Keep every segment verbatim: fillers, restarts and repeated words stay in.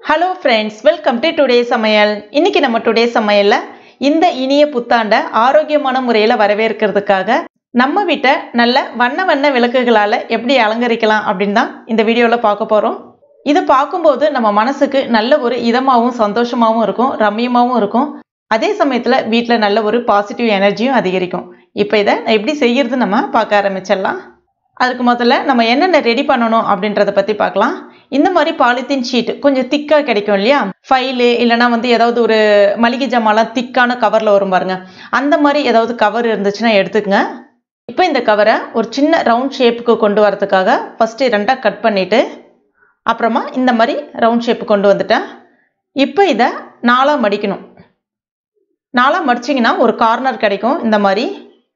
Hello friends, welcome to today's Samayal. இன்னைக்கு நம்ம today's Samayalல இந்த இனிய புத்தாண்ட ஆரோக்கியமான முறையில வரவேற்கிறதுக்காக நம்ம வீட்டை நல்ல வண்ண வண்ண விளக்குகளால எப்படி அலங்கரிக்கலாம் அப்படினு தான் இந்த வீடியோல பார்க்க போறோம். இத பாக்கும்போது நம்ம மனசுக்கு நல்ல ஒரு இதமாவும் சந்தோஷமாவும் இருக்கும், ரம்மியமாவும் இருக்கும். அதே சமயத்துல வீட்ல நல்ல ஒரு பாசிட்டிவ் எனர்ஜியும் அதிகரிக்கும். இப்போ இத எப்படி செய்யிறது நம்ம பார்க்க ஆரம்பிச்சிடலாம். அதுக்கு முதல்ல நம்ம என்னென்ன ரெடி பண்ணனும் அப்படின்றத பத்தி பார்க்கலாம். இந்த மாதிரி பாலித்தீன் ஷீட் கொஞ்சம் திக்கா கிடைக்கும் இல்லையா, ஃபைல் இல்லனா வந்து ஏதாவது ஒரு மளிகை ஜாமான்லாம் திக்கான கவர்ல வரும் பாருங்க, அந்த மாதிரி ஏதாவது கவர் இருந்துச்சுன்னா எடுத்துக்கங்க. இப்போ இந்த கவரை ஒரு சின்ன ரவுண்ட் ஷேப்புக்கு கொண்டு வரதுக்காக ஃபர்ஸ்ட் ரெண்டா கட் பண்ணிட்டு அப்புறமா இந்த மாதிரி ரவுண்ட் ஷேப் கொண்டு வந்துட்டேன். இப்போ இத நாலா மடிக்கணும். நாலா மடிச்சீங்கன்னா ஒரு கார்னர் கிடைக்கும் இந்த மாதிரி.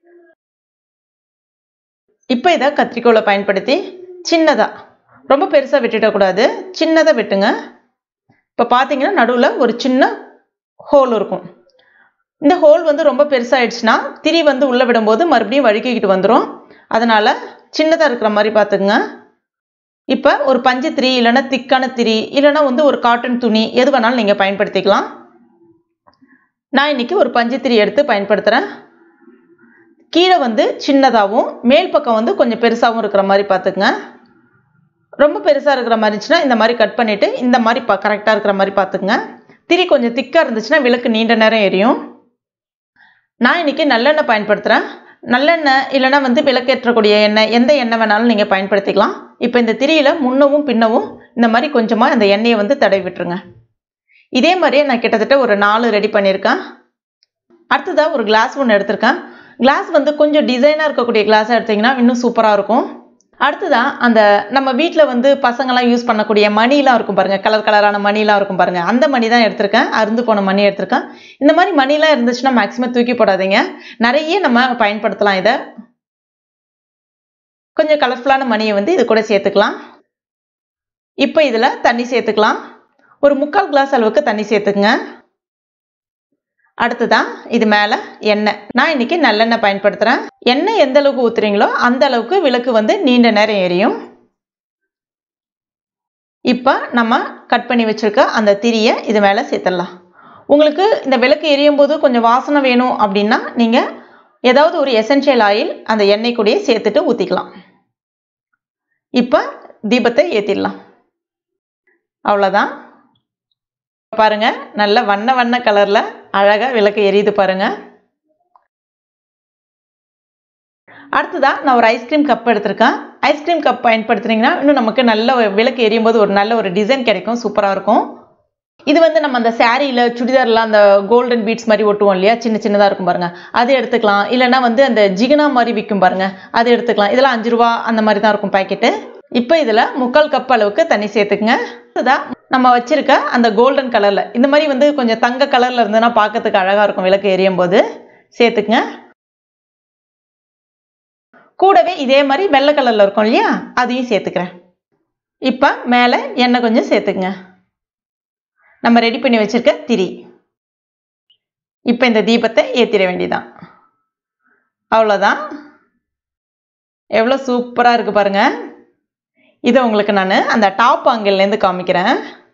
இப்போ இத கத்திரிக்கோலை பயன்படுத்தி சின்னதா, ரொம்ப பெருசா வெட்டிட கூடாது, சின்னதா வெட்டுங்க. இப்போ பாத்தீங்கன்னா நடுவுல ஒரு சின்ன ஹோல் இருக்கும். இந்த ஹோல் வந்து ரொம்ப பெருசாயிடுச்சுனா திரி வந்து உள்ள விடும்போது மறுபடியும் வழுக்கிட்டு வந்துரும். அதனால சின்னதா இருக்கிற மாதிரி பாத்துங்க. இப்போ ஒரு பஞ்சு திரி இல்லனா திக்கான திரி இல்லனா வந்து ஒரு காட்டன் துணி எது வேணாலும் நீங்க பயன்படுத்திக்கலாம். நான் இன்னைக்கு ஒரு பஞ்சு திரி எடுத்து பயன்படுத்துறேன். கீழே வந்து சின்னதாவும் மேல் பக்கம் வந்து கொஞ்சம் பெருசாவும் இருக்கிற மாதிரி பாத்துங்க. ரொம்ப பெருசா இருக்கிற மாதிரி இருந்துச்சுன்னா இந்த மாதிரி கட் பண்ணிட்டு இந்த மாதிரி கரெக்டா இருக்கிற மாதிரி பாத்துங்க. திரி கொஞ்சம் திக்கா இருந்துச்சுன்னா விளக்கு நீண்ட நேரம் எரியும். நான் இன்னைக்கு நல்லெண்ணெய் பயன்படுத்துறேன். நல்லெண்ணெய் இல்லனா வந்து விளக்கேற்றக்கூடிய எண்ணெய், எந்த எண்ணெய் வேணாலும் நீங்க பயன்படுத்திக்கலாம். இப்போ இந்த திரியில முன்னவும் பின்னவும் இந்த மாதிரி கொஞ்சமா அந்த எண்ணெயை வந்து தடவி விட்டுருங்க. இதே மாதிரியே நான் கிட்டத்தட்ட ஒரு நாலு ரெடி பண்ணியிருக்கேன். அடுத்ததா ஒரு கிளாஸ் ஒன்று எடுத்திருக்கேன். கிளாஸ் வந்து கொஞ்சம் டிசைனா இருக்கக்கூடிய கிளாஸா எடுத்தீங்கன்னா இன்னும் சூப்பரா இருக்கும். அடுத்ததா அந்த நம்ம வீட்டில் வந்து பசங்கள்லாம் யூஸ் பண்ணக்கூடிய மணிலாம் இருக்கும் பாருங்க, கலர் கலரான மணிலாம் இருக்கும் பாருங்க, அந்த மணி தான் எடுத்திருக்கேன். அருந்து போன மணி எடுத்திருக்கேன். இந்த மாதிரி மணிலாம் இருந்துச்சுன்னா மேக்ஸிமம் தூக்கி போடாதீங்க, நிறைய நம்ம பயன்படுத்தலாம். இதை கொஞ்சம் கலர்ஃபுல்லான மணியை வந்து இது கூட சேர்த்துக்கலாம். இப்போ இதுல தண்ணி சேர்த்துக்கலாம். ஒரு முக்கால் கிளாஸ் அளவுக்கு தண்ணி சேர்த்துக்குங்க. அடுத்ததான் இது மேல எண்ணெய். நான் இன்னைக்கு நல்லெண்ணெய் பயன்படுத்துறேன். எண்ணெய் எந்த அளவுக்கு ஊத்துறீங்களோ அந்த அளவுக்கு விளக்கு வந்து நீண்ட நேரம் எரியும். இப்ப நம்ம கட் பண்ணி வச்சிருக்க அந்த திரியை இது மேல சேர்த்துடலாம். உங்களுக்கு இந்த விளக்கு எரியும் போது கொஞ்சம் வாசனை வேணும் அப்படின்னா நீங்க ஏதாவது ஒரு எசென்ஷியல் ஆயில் அந்த எண்ணெய் கூடயே சேர்த்துட்டு ஊத்திக்கலாம். இப்ப தீபத்தை ஏத்திடலாம். அவ்வளவுதான். பாருங்க, நல்ல வண்ண வண்ண கலர்ல அழகா விளக்கு எரியுது பாருங்க. அடுத்ததா நான் ஒரு ஐஸ்கிரீம் கப் எடுத்திருக்கேன். ஐஸ்கிரீம் கப் பயன்படுத்துறீங்கன்னா இன்னும் நமக்கு நல்ல விளக்கு எரியும் போது ஒரு நல்ல ஒரு டிசைன் கிடைக்கும், சூப்பரா இருக்கும். இது வந்து நம்ம அந்த சாரியில சுடிதார்ல அந்த கோல்டன் பீட்ஸ் மாதிரி ஒட்டுவோம் இல்லையா, சின்ன சின்னதா இருக்கும் பாருங்க, அது எடுத்துக்கலாம். இல்லைன்னா வந்து அந்த ஜிகினா மாதிரி விற்கும் பாருங்க, அது எடுத்துக்கலாம். இதெல்லாம் அஞ்சு ரூபா அந்த மாதிரி தான் இருக்கும் பாக்கெட்டு. இப்போ இதுல முக்கால் கப் அளவுக்கு தண்ணி சேர்த்துக்குங்க. அதுதான் நம்ம வச்சிருக்க அந்த கோல்டன் கலர்ல, இந்த மாதிரி வந்து கொஞ்சம் தங்க கலர்ல இருந்ததுன்னா பார்க்கறதுக்கு அழகா இருக்கும் விளக்கு எரியும் போது, சேர்த்துக்குங்க. கூடவே இதே மாதிரி வெள்ளை கலர்ல இருக்கும் இல்லையா, அதையும் சேர்த்துக்கிறேன். இப்ப மேல எண்ணெய் கொஞ்சம் சேர்த்துக்குங்க. நம்ம ரெடி பண்ணி வச்சிருக்க திரி. இப்ப இந்த தீபத்தை ஏத்திட வேண்டியதான். அவ்வளவுதான். எவ்வளவு சூப்பரா இருக்கு பாருங்க. இதை உங்களுக்கு நான் அந்த டாப் ஆங்கிள் இருந்து காமிக்கிறேன்.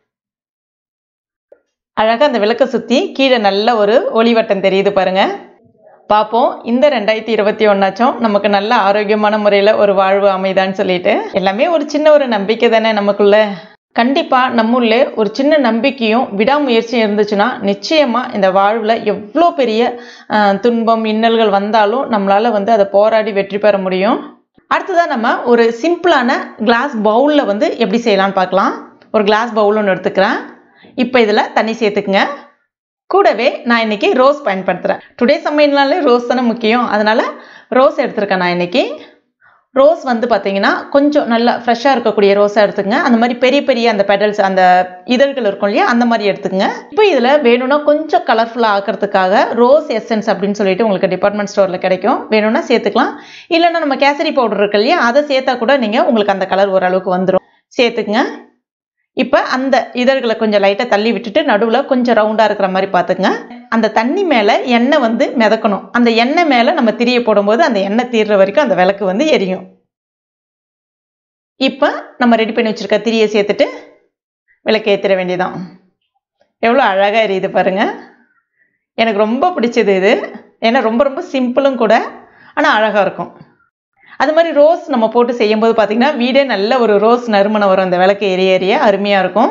அழகா அந்த விளக்க சுத்தி கீழே நல்ல ஒரு ஒளிவட்டம் தெரியுது பாருங்க. பாப்போம் இந்த ரெண்டாயிரத்தி இருபத்தி ஒன்னாச்சும் நமக்கு நல்ல ஆரோக்கியமான முறையில ஒரு வாழ்வு அமைதான்னு சொல்லிட்டு. எல்லாமே ஒரு சின்ன ஒரு நம்பிக்கை தானே நமக்குள்ள. கண்டிப்பா நம்முள்ள ஒரு சின்ன நம்பிக்கையும் விடாமுயற்சியும் இருந்துச்சுன்னா நிச்சயமா இந்த வாழ்வுல எவ்வளோ பெரிய துன்பம் இன்னல்கள் வந்தாலும் நம்மளால வந்து அதை போராடி வெற்றி பெற முடியும். அடுத்ததான் நம்ம ஒரு சிம்பிளான கிளாஸ் பவுல்ல வந்து எப்படி செய்யலாம்னு பார்க்கலாம். ஒரு கிளாஸ் பவுல் ஒன்று எடுத்துக்கிறேன். இப்போ இதுல தண்ணி சேர்த்துக்குங்க. கூடவே நான் இன்னைக்கு ரோஸ் பயன்படுத்துறேன். டுடே சமையல்னாலே ரோஸ் தானே முக்கியம், அதனால ரோஸ் எடுத்திருக்கேன். நான் இன்னைக்கு ரோஸ் வந்து பாத்தீங்கன்னா கொஞ்சம் நல்லா ஃப்ரெஷ்ஷா இருக்கக்கூடிய ரோஸா எடுத்துக்கங்க. அந்த மாதிரி பெரிய பெரிய அந்த பெடல்ஸ், அந்த இதழ்கள் இருக்கும் இல்லையா, அந்த மாதிரி எடுத்துக்கங்க. இப்போ இதுல வேணும்னா கொஞ்சம் கலர்ஃபுல்லா ஆக்கிறதுக்காக ரோஸ் எசன்ஸ் அப்படின்னு சொல்லிட்டு உங்களுக்கு டிபார்ட்மெண்ட் ஸ்டோர்ல கிடைக்கும், வேணும்னா சேர்த்துக்கலாம். இல்லைன்னா நம்ம கேசரி பவுடர் இருக்கு இல்லையா, அதை சேர்த்தா கூட நீங்க உங்களுக்கு அந்த கலர் ஓரளவுக்கு வந்துடும், சேர்த்துக்குங்க. இப்ப அந்த இதழ்களை கொஞ்சம் லைட்டா தள்ளி விட்டுட்டு நடுவுல கொஞ்சம் ரவுண்டா இருக்கிற மாதிரி பாத்துங்க. அந்த தண்ணி மேல எண்ணெய் வந்து மிதக்கணும். அந்த எண்ணெய் மேல நம்ம திரிய போடும்போது அந்த எண்ணெய் தீர்ற வரைக்கும் அந்த விளக்கு வந்து எரியும். இப்ப நம்ம ரெடி பண்ணி வச்சிருக்க திரியை சேர்த்துட்டு விளக்கு ஏற்றிட வேண்டியதான். எவ்வளோ அழகாக எரியுது பாருங்கள். எனக்கு ரொம்ப பிடிச்சது இது. ஏன்னா ரொம்ப ரொம்ப சிம்பிளும் கூட, ஆனால் அழகாக இருக்கும். அது மாதிரி ரோஸ் நம்ம போட்டு செய்யும்போது பார்த்திங்கன்னா வீடே நல்ல ஒரு ரோஸ் நறுமணம் வரும். அந்த விளக்கு எரிய எரிய அருமையாக இருக்கும்.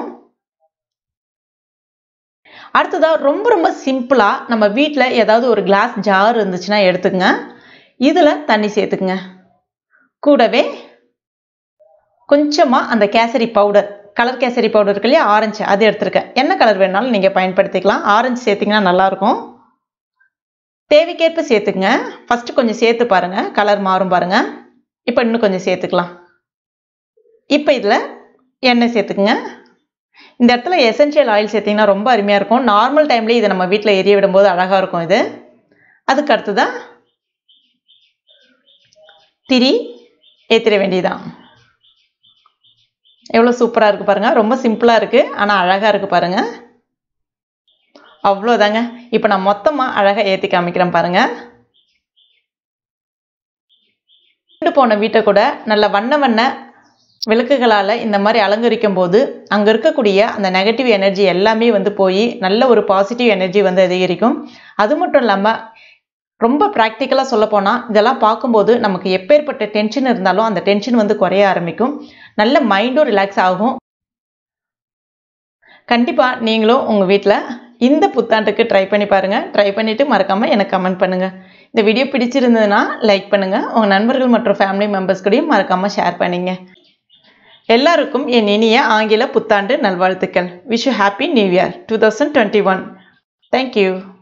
அடுத்ததாக ரொம்ப ரொம்ப சிம்பிளாக நம்ம வீட்டில் ஏதாவது ஒரு கிளாஸ் ஜார் இருந்துச்சுன்னா எடுத்துக்கங்க. இதில் தண்ணி சேர்த்துக்குங்க. கூடவே கொஞ்சமாக அந்த kesari powder, colour kesari powder இருக்கு இல்லையா, ஆரஞ்சு, அது எடுத்துருக்கேன். என்ன கலர் வேணாலும் நீங்கள் பயன்படுத்திக்கலாம். ஆரஞ்சு சேர்த்திங்கன்னா நல்லாயிருக்கும். தேவைக்கேற்ப சேர்த்துக்குங்க. ஃபஸ்ட்டு கொஞ்சம் சேர்த்து பாருங்கள், கலர் மாறும் பாருங்கள். இப்போ இன்னும் கொஞ்சம் சேர்த்துக்கலாம். இப்போ இதில் எண்ணெய் சேர்த்துக்குங்க. இந்த இடத்துல எசென்ஷியல் ஆயில் சேர்த்திங்கன்னா ரொம்ப அருமையாக இருக்கும். நார்மல் டைம்லேயே இதை நம்ம வீட்டில் எரிய விடும்போது அழகாக இருக்கும் இது. அதுக்கு அடுத்துதான் திரி ஏற்றிட வேண்டியதான். எவ்வளோ சூப்பராக இருக்குது பாருங்கள். ரொம்ப சிம்பிளாக இருக்குது, ஆனால் அழகாக இருக்குது பாருங்கள். அவ்வளோதாங்க. இப்போ நான் மொத்தமாக அழகாக ஏற்றி காமிக்கிறேன் பாருங்கள். போன வீட்டை கூட நல்ல வண்ண வண்ண விளக்குகளால் இந்த மாதிரி அலங்கரிக்கும் போது அங்கே இருக்கக்கூடிய அந்த நெகட்டிவ் எனர்ஜி எல்லாமே வந்து போய் நல்ல ஒரு பாசிட்டிவ் எனர்ஜி வந்து அதிகரிக்கும். அது மட்டும் இல்லாமல் ரொம்ப ப்ராக்டிக்கலாக சொல்லப்போனால் இதெல்லாம் பார்க்கும்போது நமக்கு எப்பேற்பட்ட டென்ஷன் இருந்தாலும் அந்த டென்ஷன் வந்து குறைய ஆரம்பிக்கும். நல்ல மைண்டும் ரிலாக்ஸ் ஆகும். கண்டிப்பாக நீங்களும் உங்கள் வீட்டில் இந்த புத்தாண்டுக்கு ட்ரை பண்ணி பாருங்கள். ட்ரை பண்ணிவிட்டு மறக்காமல் எனக்கு கமெண்ட் பண்ணுங்கள். இந்த வீடியோ பிடிச்சிருந்ததுன்னா லைக் பண்ணுங்கள். உங்கள் நண்பர்கள் மற்றும் ஃபேமிலி மெம்பர்ஸ் கூடயும் மறக்காமல் ஷேர் பண்ணிங்க. எல்லாருக்கும் என் இனிய ஆங்கில புத்தாண்டு நல்வாழ்த்துக்கள். Wish you happy new year two thousand twenty one. Thank you.